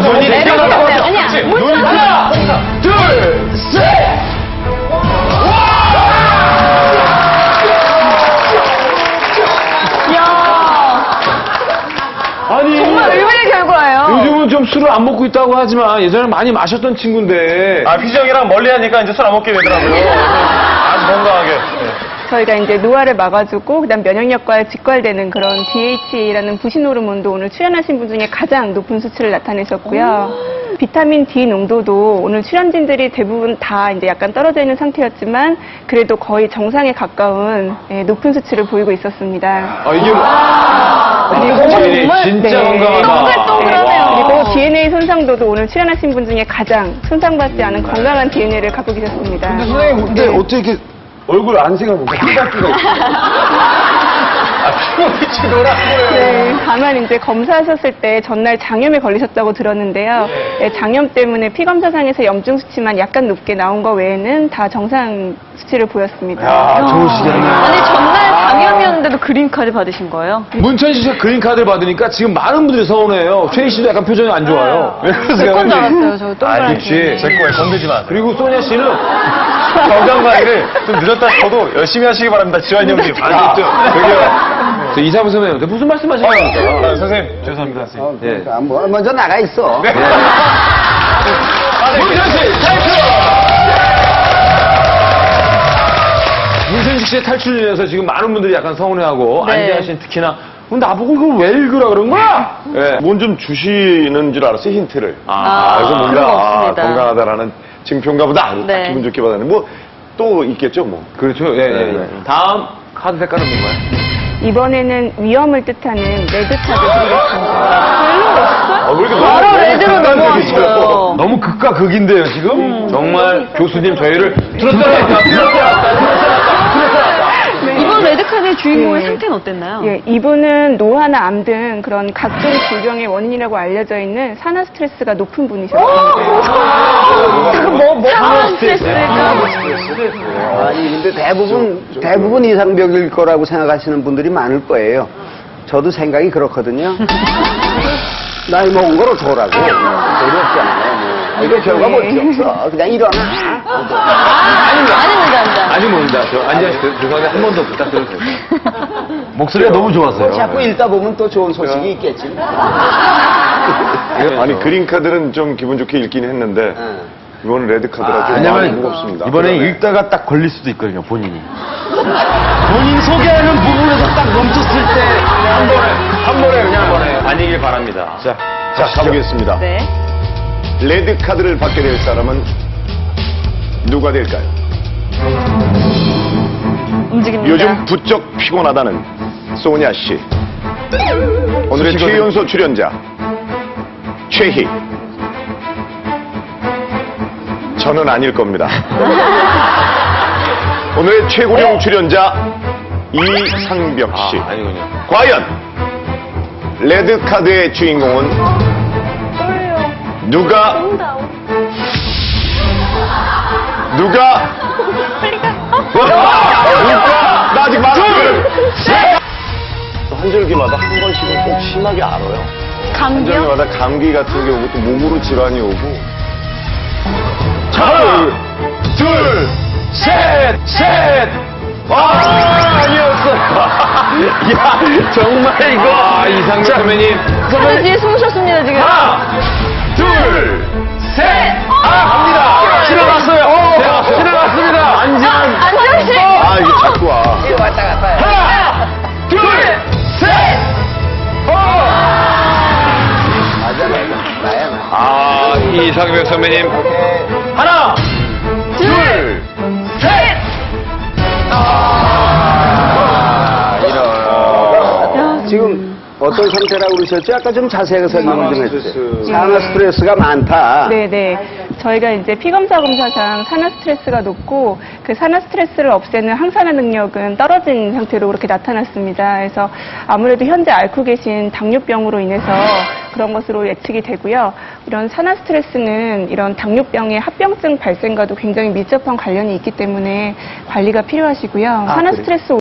눈이 내려가요. 아니야. 눈 하나, 둘, 셋. 아니, 정말 의외의 결과예요. 요즘은 좀 술을 안 먹고 있다고 하지만 예전에 많이 마셨던 친구인데. 아, 휘정이랑 멀리 하니까 이제 술 안 먹게 되더라고요. 아주 건강하게. 저희가 이제 노화를 막아주고 그다음 면역력과 직결되는 그런 DHA라는 부신 호르몬도 오늘 출연하신 분 중에 가장 높은 수치를 나타내셨고요. 비타민 D 농도도 오늘 출연진들이 대부분 다 이제 약간 떨어져 있는 상태였지만 그래도 거의 정상에 가까운 높은 수치를 보이고 있었습니다. 아, 이게 정말 진짜 건강하다. 동글동글하네요. 그리고 DNA 손상도도 오늘 출연하신 분 중에 가장 손상받지 않은 건강한 DNA를 갖고 계셨습니다. 근데 선생님, 근데 어떻게 이렇게 얼굴 안색을 보니까 피각기가 있어요? 피부빛이 노랗고요. 네, 다만 이제 검사하셨을 때 전날 장염에 걸리셨다고 들었는데요. 네, 장염 때문에 피 검사상에서 염증 수치만 약간 높게 나온 거 외에는 다 정상 수치를 보였습니다. 야, 좋으시겠네. 아니, 전날 장염이었는데도 그린카드 받으신 거예요? 문천식 씨가 그린카드를 받으니까 지금 많은 분들이 서운해요. 최희 씨도 약간 표정이 안 좋아요. 왜 그러세요? 제 건 줄 알았어요, 저 동그란 그치. 제 거에 건들지 마. 그리고 소냐 씨는 건강관리를 좀 늦었다 쳐도 열심히 하시기 바랍니다. 지환 형님. 아시겠죠? 저 이사무 선생님한테 무슨 말씀하시는 겁니까? 선생님, 죄송합니다. 선생님. 그러니까 먼저 나가 있어. 문천식 탈출! 문천식 씨의 탈출인에서 지금 많은 분들이 약간 서운해하고 네. 안재환 씨는 특히나 나보고 이걸 왜 읽으라 그런 거야? 네. 뭔 좀 주시는 줄 알았어요, 힌트를. 그래서 그런 거 뭔가 없습니다. 건강하다라는 증표인가 보다. 네. 기분 좋게 받았는데 뭐 또 있겠죠, 뭐. 그렇죠. 예, 예, 예. 다음 카드 색깔은 뭔가요? 이번에는 위험을 뜻하는 레드카드 드리겠습니다. 왜 이렇게 바로 레드로 넘어왔어요. 너무 극과 극인데요, 지금? 정말 교수님 저희를 들었다 이번 레드카드의 주인공의 상태는 어땠나요? 예, 이분은 노화나 암 등 그런 각종 질병의 원인이라고 알려져 있는 산화 스트레스가 높은 분이셨습니다. 산화 스트레스가 아니, 근데 대부분 이상벽일 거라고 생각하시는 분들이 많을 거예요. 저도 생각이 그렇거든요. 나이 먹은 걸 어떡하라고. 어렵잖아요. 뭐. 이거 결과 뭐 없어. 그냥 일어나. 아닙니다. 아직 모릅니다. 저 안재환 씨 죄송한데 한 번 더 부탁드려도 될까요? 목소리가 너무 좋았어요. 자꾸 읽다 보면 또 좋은 소식이 있겠지. 아니, 그린카드는 좀 기분 좋게 읽긴 했는데, 이번 레드카드라 좀 마음이 무겁습니다. 이번에 읽다가 딱 걸릴 수도 있거든요, 본인이. 본인 소개하는 부분에서 딱 멈췄을 때 한 번에 그냥 아니길 바랍니다. 자, 가보겠습니다. 네. 레드카드를 받게 될 사람은 누가 될까요? 움직입니다. 요즘 부쩍 피곤하다는 소냐 씨. 오늘의 최연소 출연자 최희. 저는 아닐 겁니다. 오늘의 최고령 출연자 이상벽 씨. 아니군요. 과연 레드카드의 주인공은 누가 나 아직 말 안 들은 한 줄기마다 한 번씩은 꼭 심하게 앓아요. 한 감기요? 줄기마다 감기 같은 게 오고 또 몸으로 질환이 오고. 하나, 둘, 셋! 아니었어. 야, 정말 이거. 이상민 선배님. 카드 뒤에 숨 쉬었습니다, 지금. 하나, 둘, 셋! 갑니다. 지나갔어요. 지나갔습니다. 안재환. 안재환 씨! 이게 자꾸 와. 하나, 둘, 셋! 나야. 이상민 선배님. 하나, 둘, 셋! 지금 어떤 상태라고 그러셨죠? 아까 좀 자세하게 설명을 좀 해주세요. 산화 스트레스가 많다. 네네. 저희가 이제 피검사 검사상 산화 스트레스가 높고 그 산화 스트레스를 없애는 항산화 능력은 떨어진 상태로 그렇게 나타났습니다. 그래서 아무래도 현재 앓고 계신 당뇨병으로 인해서 그런 것으로 예측이 되고요. 이런 산화 스트레스는 이런 당뇨병의 합병증 발생과도 굉장히 밀접한 관련이 있기 때문에 관리가 필요하시고요. 산화 스트레스